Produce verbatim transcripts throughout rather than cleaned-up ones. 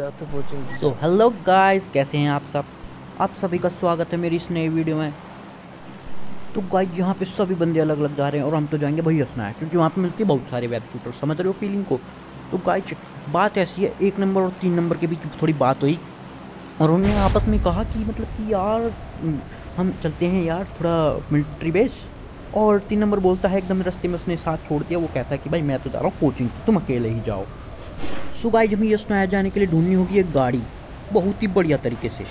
तो coaching. So hello guys, कैसे हैं आप सब। आप सभी का स्वागत है मेरी इस नई वीडियो में। तो गाइस यहाँ पे सभी बंदे अलग अलग जा रहे हैं और हम तो जाएंगे भाई हंसना है, क्योंकि वहाँ पे मिलती है बहुत सारे वेब शूटर। समझ रहे हो फीलिंग को। तो गाइस बात ऐसी है, एक नंबर और तीन नंबर के बीच थोड़ी बात हुई और उन्होंने आपस में कहा कि मतलब कि यार हम्म, हम चलते हैं यार थोड़ा मिलिट्री बेस। और तीन नंबर बोलता है एकदम रास्ते में उसने साथ छोड़ दिया। वो कहता है कि भाई मैं तो जा रहा हूँ कोचिंग, तुम अकेले ही जाओ। सो गाइस हमें ये सुनाया जाने के लिए ढूंढनी होगी एक गाड़ी बहुत ही बढ़िया तरीके से।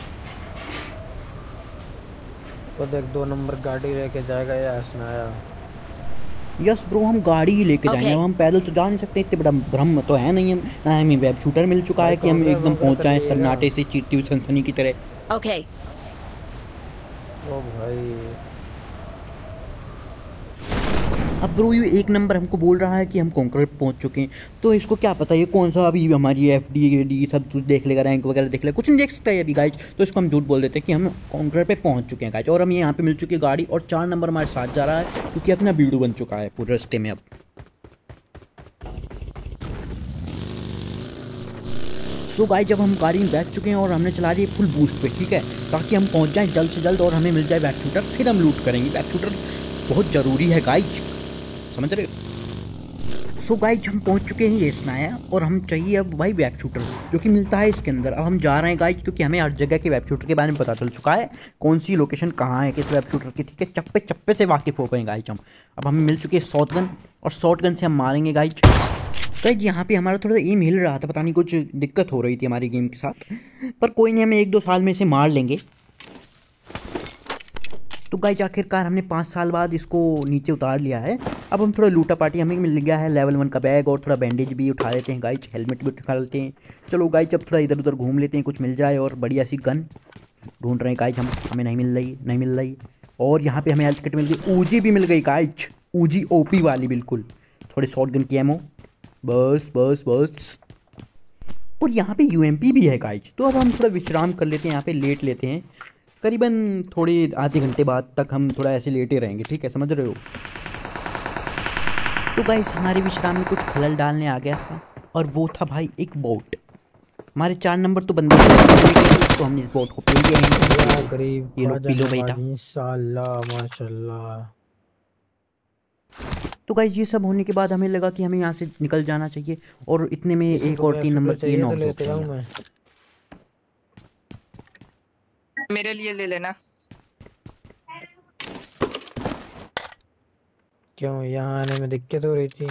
वो देख दो नंबर गाड़ी लेके जाएगा या सुनाया। यस ब्रो, हम गाड़ी ही लेके जाएंगे। अब Okay. हम पैदल तो जा नहीं सकते, इतने बड़ा ब्रह्म तो है नहीं हम। ना हमें वेब शूटर मिल चुका है बाइक कि हम वगैरह एकदम वगैरह पहुंच कर जाएं लीजिएगा। सन्नाटे से चीरती हुई सनसनी की तरह। Okay. ओ भाई। अब ब्रो ये एक नंबर हमको बोल रहा है कि हम कॉन्कर पे पहुंच चुके हैं। तो इसको क्या पता ये कौन सा अभी हमारी एफ डी डी सब कुछ देख लेगा, रैंक वगैरह देख लेगा, कुछ नहीं देख सकता है अभी गाइज। तो इसको हम झूठ बोल देते हैं कि हम कॉन्कर पे पहुंच चुके हैं गाइज। और हम यहाँ पे मिल चुकी है गाड़ी और चार नंबर हमारे साथ जा रहा है, क्योंकि अपना वीडियो बन चुका है पूरे रास्ते में अब। सो गाइस जब हम गाड़ी में बैठ चुके हैं और हमने चला दी है फुल बूस्ट पे, ठीक है, ताकि हम पहुंच जाएं जल्द से जल्द और हमें मिल जाए बैक शूटर, फिर हम लूट करेंगे। बैक शूटर बहुत ज़रूरी है गाइज, समझ रहे हो। सो गाइज हम पहुंच चुके हैं ये सुनाया और हम चाहिए अब भाई वेब शूटर, जो कि मिलता है इसके अंदर। अब हम जा रहे हैं गाइज, क्योंकि हमें हर जगह के वेब शूटर के बारे में पता चल चुका है, कौन सी लोकेशन कहाँ है किस वेब शूटर की, ठीक है। चप्पे चप्पे से वाकिफ हो गए गाइज हम। अब हमें मिल चुकी है शॉट गन और शॉट गन से हम मारेंगे गाइज। गाइज यहाँ पे हमारा थोड़ा एम हिल रहा था, पता नहीं कुछ दिक्कत हो रही थी हमारी गेम के साथ, पर कोई नहीं, हमें एक दो साल में इसे मार लेंगे। तो गाइज आखिरकार हमने पाँच साल बाद इसको नीचे उतार लिया है। अब हम थोड़ा लूटा पार्टी हमें मिल गया है, लेवल वन का बैग और थोड़ा बैंडेज भी उठा लेते हैं गाइज, हेलमेट भी उठा लेते हैं। चलो गाइज अब थोड़ा इधर उधर घूम लेते हैं, कुछ मिल जाए। और बढ़िया सी गन ढूंढ रहे हैं गाइज हम, हमें नहीं मिल रही नहीं मिल रही और यहाँ पे हमें हेल्थ किट मिल गई, ऊजी भी मिल गई गाइज, ऊजी ओपी वाली बिल्कुल। थोड़ी शॉर्ट गन की एमो, बस बस बस। और यहाँ पे यूएमपी भी है गाइज। तो अब हम थोड़ा विश्राम कर लेते हैं, यहाँ पे लेट लेते हैं। करीबन थोड़ी आधे घंटे बाद तक हम थोड़ा ऐसे लेटे रहेंगे, ठीक है, समझ रहे हो। तो गाइस हमारे विश्राम में कुछ खलल डालने आ गया था और वो था भाई एक बोट। हमारे चार नंबर तो बंदे तो हमने इस बोट को पी लिया या है। गरीब ये लो ख्वाजा पी लो बेटा। नवाज इंशाल्लाह माशाल्लाह। तो गाइस ये सब होने के बाद हमें लगा कि हमें यहाँ से निकल जाना चाहिए और इतने में किसी एक को और बैक तीन नंबर शूटर की ये चाहिए तो नॉक ड्रॉप लेते हो जाऊं गया। मैं। मेरे लिए ले लेना। क्यों यहाँ आने में दिक्कत हो रही थी।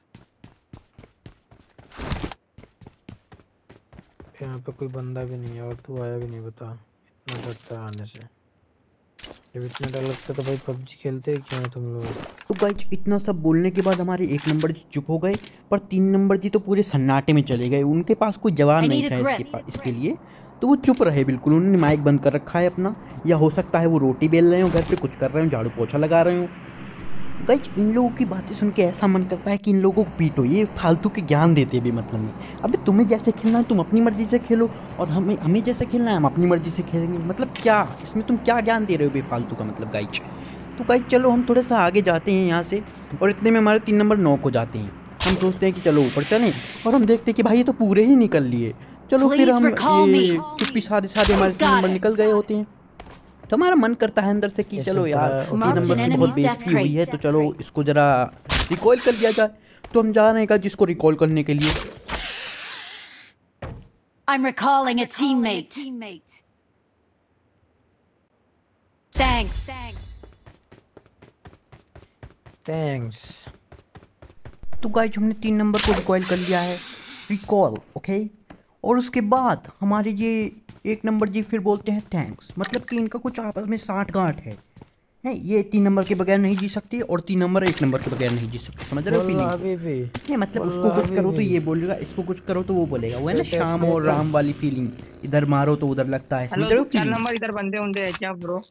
यहाँ पे कोई बंदा भी नहीं है और तू आया भी नहीं, बता इतना डरता है आने से। जब इतना डर लगता तो भाई पबजी खेलते क्यों है तुम लोग। तो गाइज इतना सब बोलने के बाद हमारे एक नंबर जी चुप हो गए, पर तीन नंबर जी तो पूरे सन्नाटे में चले गए। उनके पास कोई जवाब I नहीं need a था इसके grip. पास इसके लिए, तो वो चुप रहे बिल्कुल। उन्होंने माइक बंद कर रखा है अपना, या हो सकता है वो रोटी बेल रहे हो घर पे, कुछ कर रहे हो, झाड़ू पोछा लगा रहे हो। गाइज इन लोगों की बातें सुन के ऐसा मन करता है कि इन लोगों को पीटो, ये फालतू के ज्ञान देते भी मतलब नहीं। अबे तुम्हें जैसे खेलना है तुम अपनी मर्जी से खेलो, और हमें हमें जैसे खेलना है हम अपनी मर्जी से खेलेंगे। मतलब क्या इसमें तुम क्या ज्ञान दे रहे हो बेफालतू का, मतलब गाइज। तो गाइज चलो हम थोड़ा सा आगे जाते हैं यहाँ से, और इतने में हमारे तीन नंबर नौ को जाते हैं। हम सोचते हैं कि चलो ऊपर चलें, और हम देखते हैं कि भाई ये तो पूरे ही निकल लिए। चलो फिर Please हम recall me. ये चुप्पी साधे साधे हमारे तीन Got नंबर it. निकल गए होते हैं। तो हमारा मन करता है अंदर से कि चलो इसमें पड़ा यार है तीन Marked ओटीपी an नंबर की नंबर। बहुत enemy's death बेइज्जती हुई है, crate. तो चलो इसको ज़रा रिकॉल कर लिया जाए। तो हम जा रहे हैं जिसको रिकॉल करने के लिए। I'm recalling a teammate. Thanks. Thanks. तो गाइज हमने तीन नंबर को रिकॉल कर लिया है, रिकॉल ओके। और उसके बाद हमारे ये एक नंबर जी फिर बोलते हैं थैंक्स, मतलब कि इनका कुछ आपस में साठ गांठ है हैं। ये तीन नंबर के बगैर नहीं जी सकती और तीन नंबर एक नंबर के बगैर नहीं जी सकती, समझ रहे हो वल्लाह फीलिंग। हबीबी। नहीं मतलब उसको वल्लाह कुछ करो तो हबीबी। ये बोलेगा, इसको कुछ करो तो वो बोलेगा, वो है ना टैक्स श्याम और लेकर। राम वाली फीलिंग। इधर मारो तो उधर लगता है, समझ हेलो रहे हो चार फीलिंग। नंबर इधर बंदे उंदे है क्या ब्रो?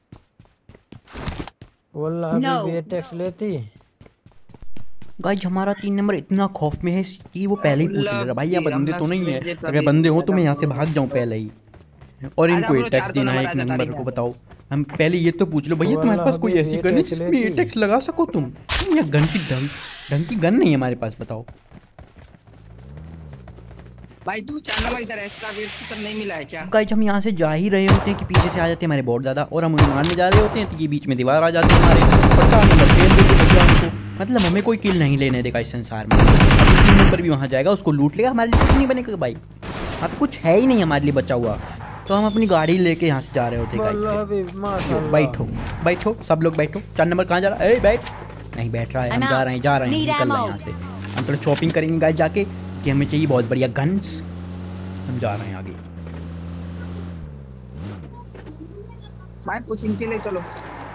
वल्लाह हबीबी ये No. टैक्स लेती। गाइज हमारा तीन नंबर इतना खौफ में है कि वो पहले ही पूछ ले रहा भाई यहाँ लव बंदे हमने तो नहीं है, स्प्रे अगर कभी बंदे हो दिया तो था मैं यहाँ से ब्रो। भाग जाऊँ पहले ही। और आजा इनको ब्रो, एटेक्स चार दो देना है नंबर एक आजा तारी नंबर में को, आजा। बताओ। हम पहले ये तो पूछ लो भैया तुम्हारे वल्लाह पास कोई हबीबी ऐसी ये गन है टैक्स जिसमें लेती। एटेक्स लगा सको तुम। या गन की ढंग ढंग की गन नहीं है हमारे पास, बताओ। भाई तू चार नंबर इधर एक्स्ट्रा वेट तो नहीं मिला है क्या? गाइस हम यहाँ से जा ही रहे होते हैं कि पीछे से आ जाते हैं हमारे बहुत ज़्यादा, और हम उन्हें मारने जा रहे होते हैं तो ये बीच में दीवार आ जाती है हमारे, पता नंबर फेल देते बचा हमको, मतलब हमें कोई किल नहीं लेने देगा इस संसार में। अभी तीन नंबर भी वहाँ जाएगा, उसको लूट लेगा, हमारे लिए कुछ नहीं बनेगा भाई, अब कुछ है ही नहीं हमारे लिए बचा हुआ। तो हम अपनी गाड़ी लेके यहाँ से जा रहे होते गाइस। बैठो बैठो सब लोग बैठो। चार नंबर कहाँ जा रहा है? बैठ नहीं बैठ रहा है, हम जा रहे हैं जा रहे हैं निकल रहे हैं यहाँ से। हम थोड़ा शॉपिंग करेंगे गाइस जाके कि हमें चाहिए बहुत बढ़िया गन्स। हम जा रहे हैं आगे। भाई कोचिंग के लिए चलो।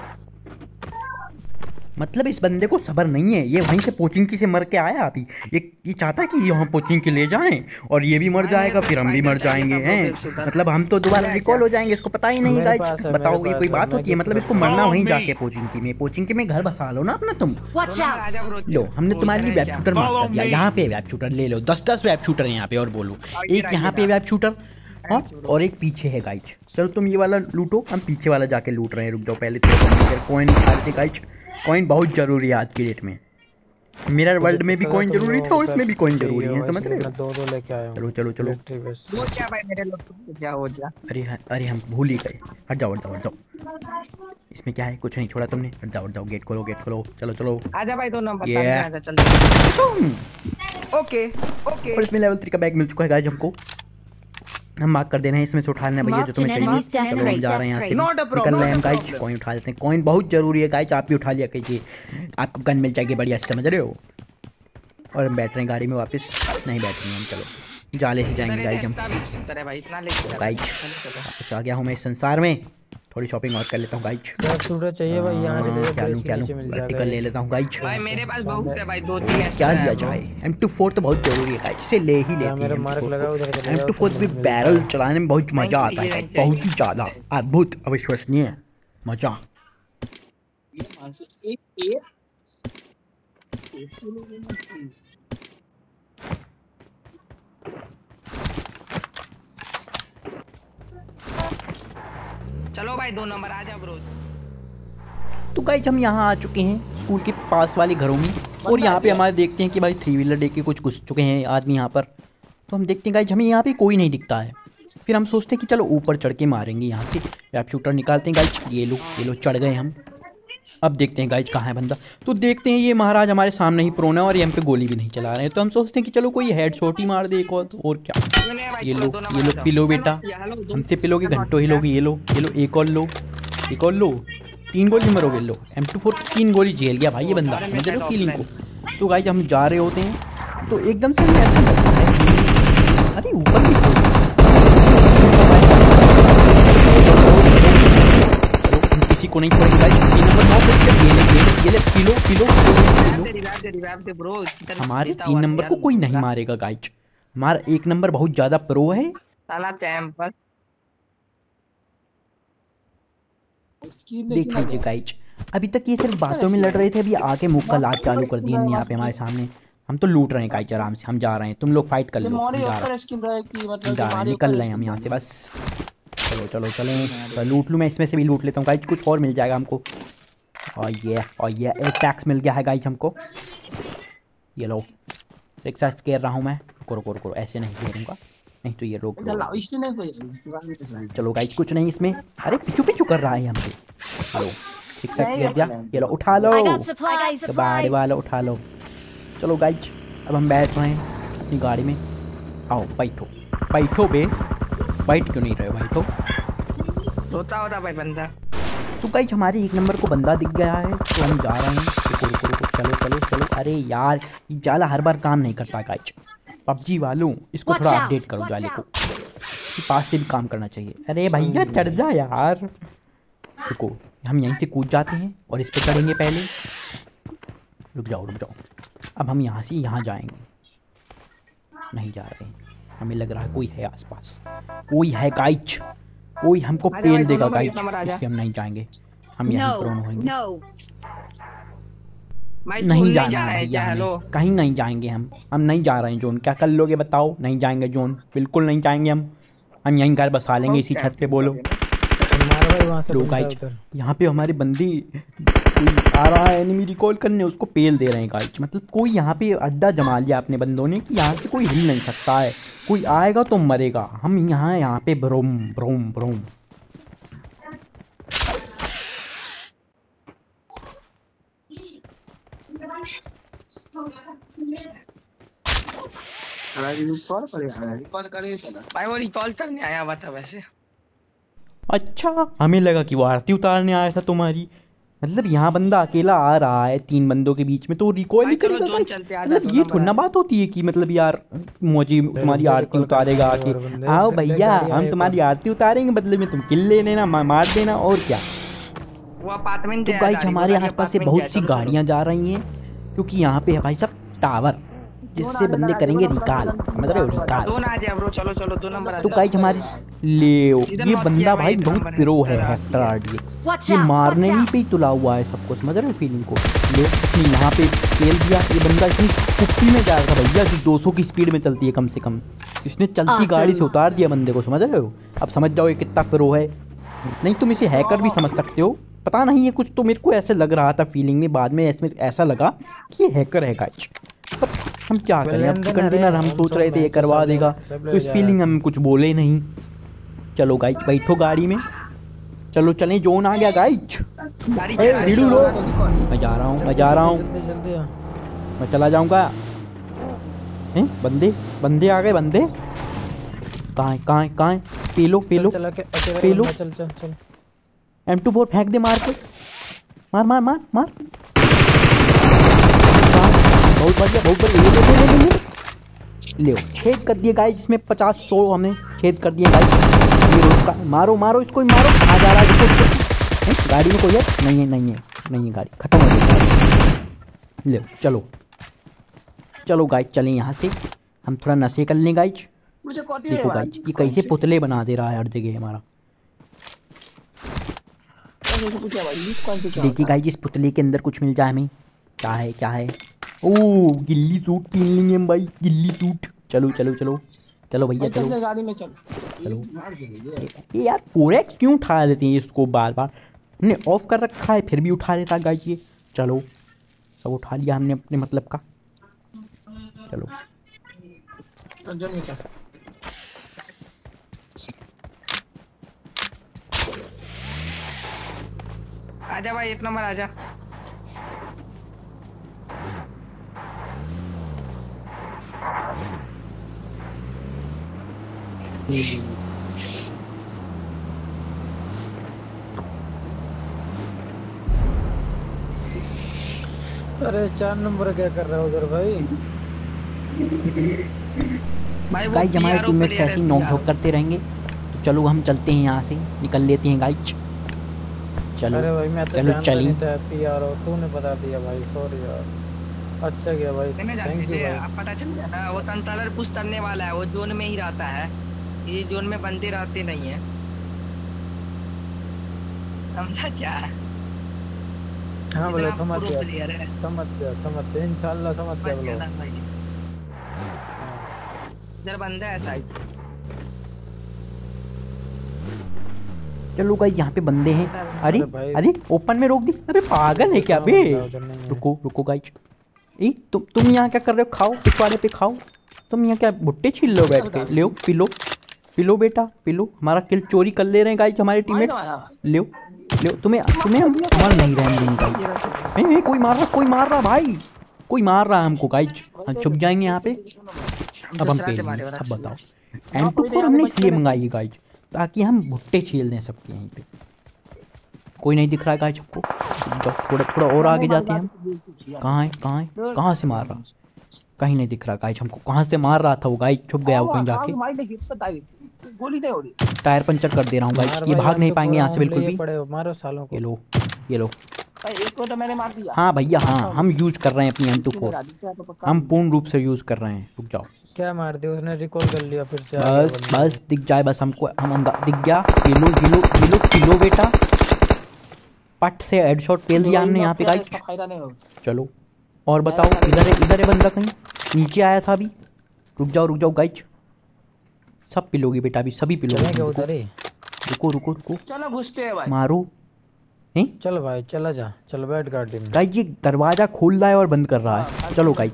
मतलब इस बंदे को सब्र नहीं है, ये वहीं से पोचिंकी से मर के आया अभी, ये ये चाहता है कि यहाँ पोचिंकी ले जाएं और ये भी मर जाएगा फिर हम भी मर जाएंगे हैं। मतलब हम तो दोबारा रिकॉल हो जाएंगे, इसको पता ही नहीं गाइस। बताओ ये कोई बात होती है? मतलब इसको मरना वहीं जाके पोचिंकी में। पोचिंकी में घर बसा लो ना अपना तुम। लो हमने तुम्हारे लिए वेब शूटर मार कर दिया, यहाँ पे वेब शूटर ले लो, दस दस वेब शूटर है यहाँ पे। और बोलो एक यहाँ पे वेब शूटर हाँ और एक पीछे है गाइस। चलो तुम ये वाला लूटो, हम पीछे वाला जाके लूट रहे हैं। रुक जाओ पहले तो कॉइन निकाल दे गाइस। कॉइन बहुत जरूरी है आज की डेट में। मिरर वर्ल्ड में भी कॉइन जरूरी था और इसमें भी कॉइन जरूरी है, समझ रहे हो? दो दो लेके आया हूं। चलो चलो चलो। वो क्या भाई मेरे लोग तो क्या हो जा। अरे अरे हम भूल ही गए। हट जाओ हट जाओ हट जाओ। इसमें क्या है? कुछ नहीं छोड़ा तुमने। हट जाओ हट जाओ। गेट खोलो गेट खोलो। चलो चलो आजा भाई दो नंबर ये आजा चल। Okay okay. और इसमें लेवल थ्री का बैग मिल चुका है गाइस हमको। हम मार्क कर देना है, इसमें से उठा लेना भैया जो तुम्हें चाहिए। चलो हम जा रहे हैं यहाँ से निकल रहे हैं हम गाइस। कॉइन उठा लेते हैं, कॉइन बहुत जरूरी है गाइस। आप भी उठा लिया कीजिए, आपको गन मिल जाएगी बढ़िया, समझ रहे हो? और हम बैठ रहे हैं गाड़ी में वापस। नहीं बैठेंगे हम, चलो जाले से जाएंगे गाइस हम। गाइस वापस आ गया हूँ मैं इस संसार में। थोड़ी शॉपिंग और कर लेता हूँ गाइस। चाहिए भाई यहाँ से क्या लूँ क्या लूँ? वर्टिकल ले लेता हूँ गाइस। भाई मेरे पास बहुत है भाई, दो तीन क्या लिया जाए? एम टू फोर तो बहुत जरूरी है गाइस, इसे ले ही लेते हैं। एम टू फोर भी बैरल चलाने में बहुत मजा आता है, बहुत ही ज्यादा अद्भुत अविश्वसनीय मजा। चलो भाई दो नंबर आ जा ब्रो। तो गाइस हम यहाँ आ चुके हैं स्कूल के पास वाले घरों में, और यहाँ पे हमारे देखते हैं कि भाई थ्री व्हीलर लेके कुछ घुस चुके हैं आदमी यहाँ पर। तो हम देखते हैं गाइस हमें यहाँ पे कोई नहीं दिखता है। फिर हम सोचते हैं कि चलो ऊपर चढ़ के मारेंगे यहाँ से। वेब शूटर निकालते हैं गाइस। ये लो ये लो चढ़ गए हम। अब देखते हैं गाइस कहाँ है बंदा। तो देखते हैं ये महाराज हमारे सामने ही प्रोन है और ये हम पे गोली भी नहीं चला रहे हैं। तो हम सोचते हैं कि चलो कोई हेड शॉट ही मार दे एक और, और क्या। ये लो ये लो पिलो बेटा, हमसे पिलोगे घंटों ही लोगे। ये लो ये लो एक और लो एक और लो। तीन गोली मरोगे। लो एम टू फोर तीन गोली झेल गया भाई ये बंदा, समझ रहे हो फीलिंग को? तो गाइस हम जा रहे होते हैं तो एकदम से हमें ऐसा लगता है अरे ऊपर भी किसी को नहीं छोड़ेंगे गाइस। तीन नंबर नौ पे ये ले ये ले किलो किलो किलो। हमारे तीन नंबर को कोई नहीं मारेगा गाइस। हमारा एक नंबर बहुत ज्यादा प्रो है साला टाइम पर। देख लीजिए गाइस, अभी तक ये सिर्फ बातों में लड़ रहे थे, अभी आके मुंह का लात चालू कर दिए यहाँ पे हमारे सामने। हम तो लूट रहे हैं गाइस आराम से। हम जा रहे हैं, तुम लोग फाइट कर लो। हम जा रहे हैं निकल रहे हैं हम यहाँ से बस। चलो चलो चलें तो लूट लूँ मैं, इसमें से भी लूट लेता हूँ गाइस, कुछ और मिल जाएगा हमको। और ये और ये एक टैक्स मिल गया है गाइस हमको। ये लो एक साथ घेर रहा हूँ मैं। रुको रुको रुको ऐसे नहीं घेरूँगा, नहीं तो ये रोक लो। चलो गाइस कुछ नहीं इसमें। अरे पिछू पिछू कर रहा है हमसे। हेलो सिक्स एक्स घेर दिया। ये लो उठा लो गाड़ी वाला उठा लो। चलो गाइस अब हम बैठ रहे हैं अपनी गाड़ी में। आओ बैठो बैठो बे, बैठ क्यों नहीं रहे हो बैठो? होता होता भाई बंदा। तो गाइस हमारे एक नंबर को बंदा दिख गया है तो हम जा रहे हैं। रुको रुको रुको चलो चलो चलो। अरे यार ये जाला हर बार काम नहीं करता गाइस। पबजी वालों इसको थोड़ा अपडेट करो जाले को, पास से भी काम करना चाहिए। अरे भैया चढ़ जा यार। रुको हम यहीं से कूद जाते हैं और इस पे चढ़ेंगे पहले। रुक जाओ रुक जाओ। अब हम यहाँ से यहाँ जाएंगे। नहीं जा रहे, हमें लग रहा है कोई है आसपास, कोई है गाइस, कोई हमको पेल देगा गाइस, इसलिए हम नहीं जाएंगे। हम यहीं प्रोन होंगे। नहीं जाना है भैया, कहीं नहीं जाएंगे हम। हम नहीं जा रहे हैं जोन। क्या कर लोगे बताओ? नहीं जाएंगे जोन, बिल्कुल नहीं जाएंगे हम। हम यहीं घर बसा लेंगे इसी छत पे। बोलो लोग गाइस यहाँ पे हमारे बंदी कोई आ रहा है एनिमी रिकॉल करने, उसको पेल दे रहे हैं गाइस। मतलब कोई यहाँ पे अड्डा जमा लिया अपने बंदों ने कि यहाँ से कोई हिल नहीं सकता है। कोई आएगा तो मरेगा। हम यहाँ यहाँ पे ब्रोम ब्रोम ब्रोम। भाई वो रिकॉल तक नहीं आया हुआ था वैसे। अच्छा, हमें लगा कि वो आरती उतारने आया था तुम्हारी। मतलब यहाँ बंदा अकेला आ रहा है तीन बंदों के बीच में तो रिकॉल ही भाई चलो करेगा जोन भाई। चलते आ मतलब ये थोड़ी ना बात होती है कि मतलब यार मौजी तुम्हारी आरती उतारेगा आके। आओ भैया हम तुम्हारी आरती उतारेंगे, बदले में तुम किल ले लेना, मा- मार देना और क्या। वो अपार्टमेंट तो गाइस हमारे आसपास से बहुत सी गाड़ियाँ जा रही हैं क्योंकि यहाँ पे है भाई साहब टावर, जिससे बंदे करेंगे रिकॉल। समझ रहे हो, रिकॉल। दो ना जाए ब्रो, चलो चलो दो नंबर आ तो जाओ। गाइस हमारे ले ये बंदा भाई बहुत प्रो है हेक्टर आरडी। Watch ये out! मारने Watch ही out! पे ही तुला हुआ है सबको। समझ रहे हो फीलिंग को। ले इसने यहाँ पे खेल दिया। ये बंदा इतनी फिफ्टी में जा रहा था भैया जो दो सौ की स्पीड में चलती है कम से कम। इसने चलती Awesome. गाड़ी से उतार दिया बंदे को। समझ रहे हो। अब समझ जाओ ये कितना प्रो है। नहीं तुम इसे हैकर भी समझ सकते हो, पता नहीं है कुछ तो मेरे को ऐसे लग रहा था फीलिंग में। बाद में ऐसे ऐसा लगा कि ये हैकर है गाइस। पर हम क्या करें, अब चिकन डिनर हम सोच रहे थे ये करवा देगा तो इस फीलिंग हम कुछ बोले नहीं। चलो गाइस बैठो गाड़ी में, चलो चलें। जोन आ गया गाइस। गाड़ी ए, क्या है? रीडू लो। मैं जा रहा हूँ मैं जा रहा हूँ जल्दी जल्दी आ। मैं चला जाऊँगा। हैं बंदे बंदे आ गए बंदे। कहाँ है कहाँ है कहाँ है? पी लो पी लो चल, चल, अके- अकेले पी लो। चल चल चल। एम टू फोर फेंक दे मार के। मार मार मार मार। बहुत बढ़िया बहुत बढ़िया। ले ले ले ले ले ले छेद कर दिए गाइस। इसमें पचास सौ हमने छेद कर दिए गाइस। ये रोड का मारो मारो इसको ही मारो। कहाँ जा रहा है इसको इसको? हैं? गाड़ी में कोई है? नहीं है नहीं है नहीं है गाड़ी खत्म हो गई। ले चलो चलो गाइस चलें यहाँ से। हम थोड़ा नशे कर लें गाइस। देखो गाइस ये कैसे पुतले बना दे रहा है हर जगह हमारा। देखिए गाइस इस पुतले के अंदर कुछ मिल जाए हमें। क्या है क्या है? ओह गिल्ली सूट पहन लेंगे हम भाई, गिल्ली सूट। चलो चलो चलो चलो भैया चलो गाड़ी में चल। चलो। ये यार पूरे क्यों उठा लेते हैं इसको बार बार? हमने ऑफ कर रखा है फिर भी उठा लेता गाइस ये। चलो सब उठा लिया हमने अपने मतलब का। चलो आजा भाई एक नंबर आजा। अरे चार नंबर क्या कर रहा है उधर भाई? भाई वो गाइस हमारे P R O teammates player ऐसे ही है, नोक P R O। झोंक करते रहेंगे। तो चलो हम चलते हैं यहाँ से, निकल लेते हैं गाइस। चलो अरे भाई मैं तो चलो जानता चलिए। नहीं था पी आर ओ, तूने बता दिया भाई, सॉरी यार। अच्छा गया भाई, मैंने जानते थैंक यू थे, भाई। अब पता चल गया ना वो तंतालर पुश करने वाला है, वो जोन में ही रहता है। ये जोन में बनते रहते नहीं है, समझा क्या? हाँ बोले इतना समझ pro गया player है। समझ गया समझ गया इंशाल्लाह समझ गया समझ बोलो। गया ना भाई। इधर बंदा है साइड। चलो गाइस यहाँ पे बंदे हैं। अरे अरे भाई। अरे ओपन में रोक दी। अरे पागल है क्या बे? उधर नहीं है। रुको रुको गाइस। ए तुम तुम यहाँ क्या कर रहे हो? खाओ पिछवाड़े पे खाओ। तुम यहाँ क्या भुट्टे छील लो बैठ के? लो पी लो पी लो बेटा पी लो। हमारा किल चोरी कर ले रहे हैं गाइस हमारे टीममेट्स। लो लो तुम्हें तुम्हें हम हमारा नहीं रहने देंगे गाइस। नहीं नहीं कोई मार रहा कोई मार रहा भाई, कोई मार रहा है हमको गाइस। हम छुप जाएंगे यहाँ पे। अब हम पेल लेंगे। अब बताओ एम टू फोर हमने इसलिए मंगाई है गाइस ताकि हम भुट्टे छील दें सबके यहीं पे। कोई नहीं दिख रहा है गाइस सबको। जाओ, थोड़ा थोड़ा और आगे जाते हैं हम। कहाँ है कहाँ है कहाँ से मार रहा? कहीं नहीं दिख रहा गाइस हमको। कहाँ से मार रहा था वो गाइस? छुप गया वो कहीं जाके। टायर पंचर कर दे रहा हूँ गाइस। मार ये भाई, भाग हम नहीं तो पाएंगे पूरा यहाँ से बिल्कुल हमले भी। पड़े हो, मारो सालों को। ये लो ये लो। एक को तो मैंने मार दिया। हाँ भैया हाँ हम यूज कर रहे हैं अपनी एम टू फोर। हम पूर्ण रूप से यूज कर रहे हैं। रुक जाओ क्या मार दिया उसने? रिकॉल कर लिया फिर से। आ गया बस बंदा। बस दिख जाए बस हमको। हम अंदर दिख गया। किलो किलो किलो किलो बेटा। पट से हेडशॉट पेल दिया हमने यहाँ पे गाइस। चलो और बताओ इधर है इधर है बंदा कहीं नीचे आया था अभी। रुक जाओ रुक जाओ गाइस। सब पिलोगे बेटा अभी सभी चलेंगे पिलोगे। उधर ही। रुको रुको रुको चलो घुसते हैं भाई। मारो। हैं चल भाई चला जा, चल बैठ गाड़ी में। गाइस ये दरवाजा खोल रहा है और बंद कर रहा है। चलो गाइस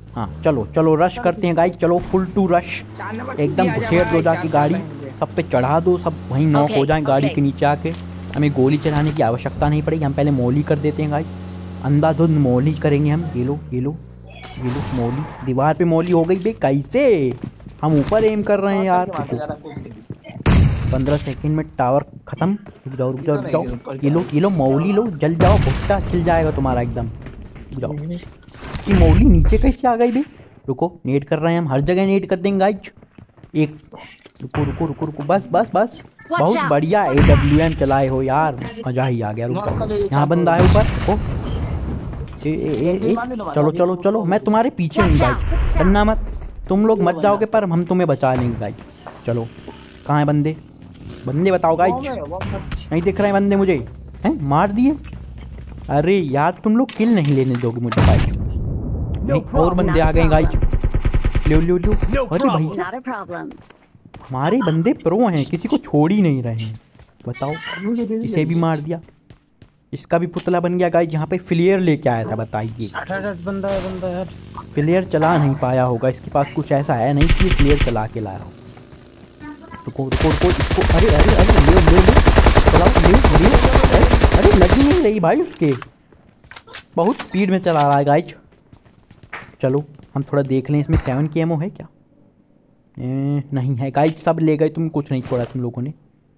हाँ चलो चलो रश करते हैं गाइस, चलो फुल टू रश, चार नंबर एकदम आ जा घुसेड़ दो भाई, जाके चार गाड़ी, नंबर सब पे चढ़ा दो, सब वहीं नॉक Okay, हो जाएं गाड़ी okay. के नीचे आके। हमें गोली चलाने की आवश्यकता नहीं पड़ेगी, हम पहले मोली कर देते हैं गाइस, अंधाधुंध मोली करेंगे हम। ये लो ये लो ये लो मोली, दीवार पे मोली हो गई बे, कैसे हम ऊपर एम कर रहे हैं यार। पंद्रह सेकंड में टावर खत्म, रुक जाओ रुक जाओ रुक जाओ, ये लो ये लो मौली लो, जल जाओ, भुट्टा छिल जाएगा तुम्हारा एकदम, रुक जाओ। ये मौली नीचे कैसे आ गई बे, रुको नेट कर रहे हैं हम, हर जगह नेट कर देंगे गाइज। एक रुको रुको रुको रुको, बस बस बस, बहुत out. बढ़िया ए डब्ल्यू एम चलाए हो यार, मजा ही आ गया। रुको यहाँ बंदा है ऊपर, रुको ए ए ए ए चलो चलो चलो, मैं तुम्हारे पीछे हूँ गाइज, डरना मत, तुम लोग मर जाओगे पर हम तुम्हें बचा लेंगे गाइज। चलो कहाँ है बंदे, बंदे बताओ गाइज, नहीं दिख रहे बंदे मुझे, हैं मार दिए। अरे यार तुम लोग किल नहीं लेने दोगे मुझे गाइज, नहीं और बंदे आ गए गाइज, लो लो लो। अरे भैया Not a problem. हमारे बंदे प्रो हैं, किसी को छोड़ ही नहीं रहे हैं, बताओ। इसे भी मार दिया, इसका भी पुतला बन गया गाइज। यहाँ पे फ्लेयर लेके आया था, बताइए हट हट हट, बंदा है बंदा है हट। फ्लेयर चला नहीं पाया होगा, इसके पास कुछ ऐसा है नहीं कि फ्लेयर चला के लाया हो। रुको रुको रुको इसको, अरे अरे अरे ले ले ले चलाओ, ले ले, अरे अरे लगी नहीं रही भाई उसके, बहुत स्पीड में चला रहा है गाइज। चलो हम थोड़ा देख लें, इसमें सेवन की एमओ है क्या, ए, नहीं है गाइज, सब ले गए, तुम कुछ नहीं छोड़ा तुम लोगों ने,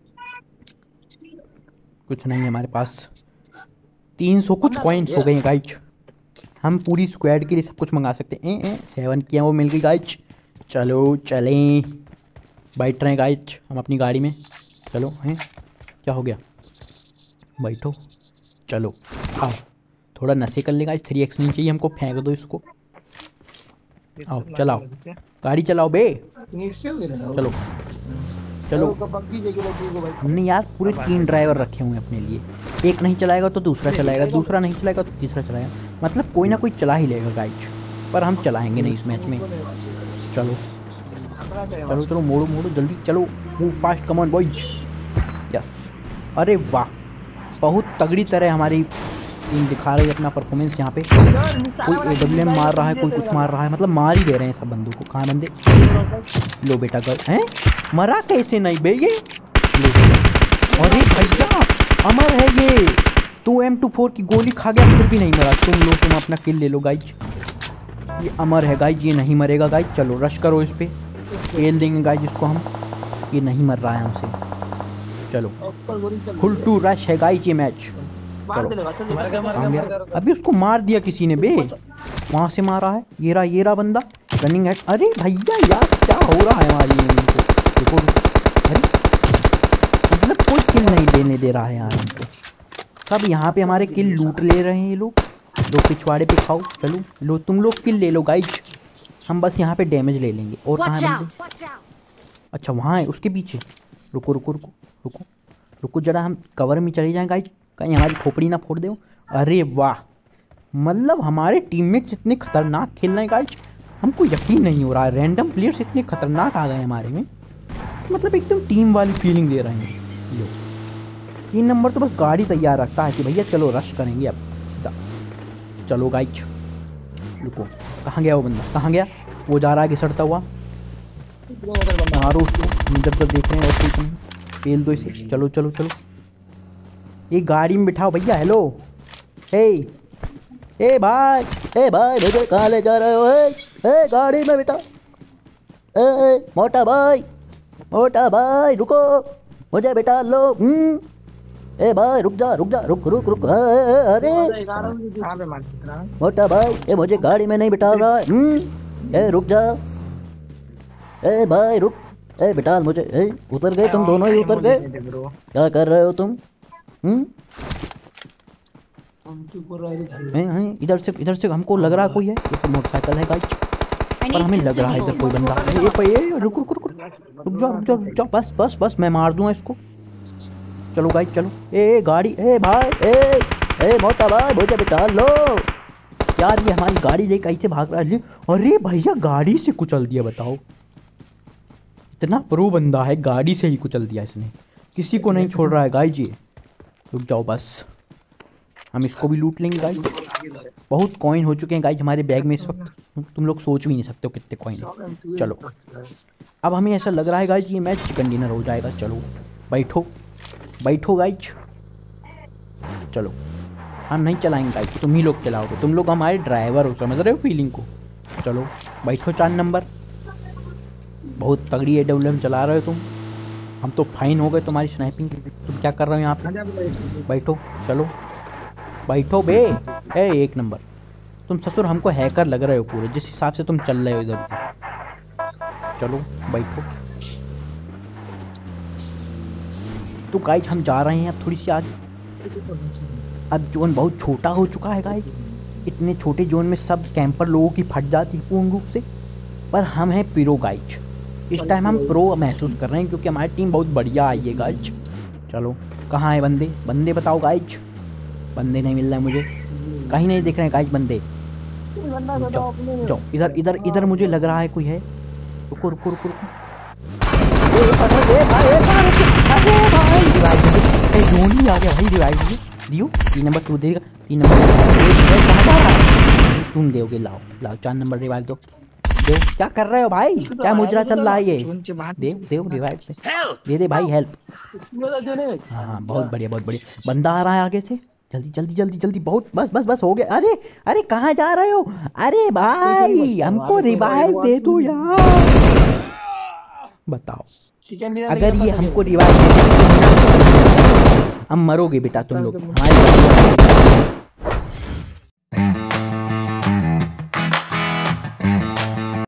कुछ नहीं है हमारे पास। तीन सौ कुछ कॉइन्स हो गए हैं गाइज, हम पूरी स्क्वाड के लिए सब कुछ मंगा सकते हैं। ए, ए, सेवन की एमओ मिल गई गाइज, चलो चलें, बैठ रहे हैं गाइज हम अपनी गाड़ी में, चलो हैं क्या हो गया, बैठो चलो आओ, थोड़ा नशे कर ले गाइज, थ्री एक्स नहीं चाहिए हमको, फेंक दो इसको, आओ चलाओ गाड़ी चलाओ बे, चलो चलो। हमने यार पूरे तीन ड्राइवर रखे हुए हैं अपने लिए, एक नहीं चलाएगा तो दूसरा चलाएगा, दूसरा नहीं चलाएगा तो तीसरा चलाएगा, मतलब कोई ना कोई चला ही लेगा गाइज, पर हम चलाएंगे नहीं इस मैच में। चलो चलो चलो मोड़ो मोड़ो जल्दी, चलो move fast, come on boys, yes. अरे वाह बहुत तगड़ी तरह हमारी टीम दिखा रही है अपना परफॉर्मेंस यहाँ पे, कोई ए डब्ल्यू एम मार रहा है, कोई कुछ मार रहा है, मतलब मार ही दे रहे हैं सब बंदों को। कहाँ बंदे, लो बेटा कर हैं, मरा कैसे नहीं बे ये, अरे भैया अमर है ये, टू एम टू फोर की गोली खा गया फिर भी नहीं मरा, तुम लोग तुम अपना किल ले लो गाइज, ये अमर है गाइज, ये नहीं मरेगा गाइज। चलो रश करो इस पे, खेल देंगे गाइज इसको हम, ये नहीं मर रहा है हमसे। चलो फुल टू रश है गाइज ये मैच, चलो आ गया, अभी उसको मार दिया किसी ने बे, वहाँ से मारा है, ये रहा ये रहा बंदा रनिंग है। अरे भैया यार क्या हो रहा है हमारी टीम को, देखो अरे मतलब कोई किल नहीं देने दे रहा है यार हमको, सब यहाँ पे हमारे किल लूट ले रहे हैं ये लोग, दो पिछवाड़े पे खाओ। चलो लो तुम लोग किल ले लो गाइज, हम बस यहाँ पे डैमेज ले लेंगे। और कहाँ Watch है out. बंदे, अच्छा वहाँ है उसके पीछे, रुको रुको रुको रुको रुको जरा, हम कवर में चले जाएं गाइज, कहीं हमारी खोपड़ी ना फोड़ दो। अरे वाह मतलब हमारे टीममेट्स इतने खतरनाक खेल रहे हैं गाइज, हमको यकीन नहीं हो रहा है, रैंडम प्लेयर्स इतने खतरनाक आ गए हमारे में, मतलब एकदम टीम वाली फीलिंग दे रहे हैं। लो तीन नंबर तो बस गाड़ी तैयार रखता है कि भैया चलो रश करेंगे अब सीधा। चलो गाइज रुको, कहाँ गया वो बंदा, कहाँ गया, वो जा रहा है घिसड़ता हुआ, मारो उसको, हम जब तक देख रहे हैं और कुछ नहीं, पेल दो इसे। चलो चलो चलो ये गाड़ी में बिठाओ भैया, हेलो ए ए भाई, ए भाई मुझे कहाँ ले जा रहे हो, ए, ए गाड़ी में बिठाओ, ए, ए मोटा भाई मोटा भाई रुको मुझे बिठा लो, हम्म ए भाई रुक जा रुक जा रुक रुक रुक, ए, ए, अरे मोटा भाई ए मुझे गाड़ी में नहीं बिठा रहा है, हम्म ए रुक जा, ए भाई रुक, ए बिठा मुझे, ए उतर गए तुम दोनों ही उतर गए, क्या कर रहे हो तुम, हम्म इधर से इधर से हमको लग रहा कोई है, ये तो मोटरसाइकिल है गाइस, पर हमें लग रहा है इधर कोई बंदा, ये पे रुक रुक रुक रुक जाओ रुक जाओ रुक जाओ, बस बस बस मैं मार दूंगा इसको। चलो गाइस चलो, ए गाड़ी, ए भाई ए ए मोटा भाई मुझे बिठा लो यार, ये हमारी गाड़ी देख कैसे भाग रहा है, अरे भैया गाड़ी से कुचल दिया, बताओ इतना प्रो बंदा है, गाड़ी से ही कुचल दिया इसने, किसी को नहीं छोड़ रहा है गाइस ये। रुक जाओ बस, हम इसको भी लूट लेंगे गाइस। बहुत कॉइन हो चुके हैं गाइज हमारे बैग में इस वक्त, तुम लोग सोच भी नहीं सकते हो कितने कॉइन है। चलो अब हमें ऐसा लग रहा है गाइज ये मैच चिकन डिनर हो जाएगा। चलो बैठो बैठो गाइज, चलो हम नहीं चलाएंगे गाइज, तुम ही लोग चलाओगे, तुम लोग हमारे ड्राइवर हो, समझ रहे हो फीलिंग को। चलो बैठो चार नंबर, बहुत तगड़ी ए डब्ल्यू एम चला रहे हो तुम, हम तो फाइन हो गए तुम्हारी स्नाइपिंग। तुम क्या कर रहे हो यहाँ पे? बैठो चलो बैठो बे। ए एक नंबर, तुम ससुर हमको हैकर लग रहे हो पूरे, जिस हिसाब से तुम चल रहे हो इधर उधर। चलो बैठो। तो गाइज हम जा रहे हैं अब थोड़ी सी आगे। अब जोन बहुत छोटा हो चुका है गाइज, इतने छोटे जोन में सब कैंपर लोगों की फट जाती है पूर्ण रूप से, पर हम हैं प्रो गाइज। इस टाइम हम प्रो महसूस कर रहे हैं क्योंकि हमारी टीम बहुत बढ़िया आई है गाइज। चलो कहाँ है बंदे? बंदे बताओ गाइज, बंदे नहीं मिल रहे हैं मुझे, कहीं नहीं दिख रहे हैं गाइज बंदे। जाओ जाओ इधर इधर इधर, मुझे लग रहा है कोई है। रुको रुको रुको रुको, जोन आ गया भाई, रिवाइव दियो। तीन नंबर तू देगा, तीन नंबर तुम दोगे, लाओ लाओ चार नंबर रिवाइव दो। दे क्या कर रहे हो भाई, क्या मुजरा चल रहा है ये? देव देव रिवाइव से दे दे भाई, हेल्प। हाँ हाँ बहुत बढ़िया बहुत बढ़िया, बंदा आ रहा है आगे से, जल्दी जल्दी जल्दी जल्दी, बहुत बस बस बस हो गया। अरे अरे कहाँ जा रहे हो? अरे भाई हमको रिवाइव दे दो यार, बताओ अगर ये हमको रिवाइव दे दो हम मरोगे बेटा तुम लोग।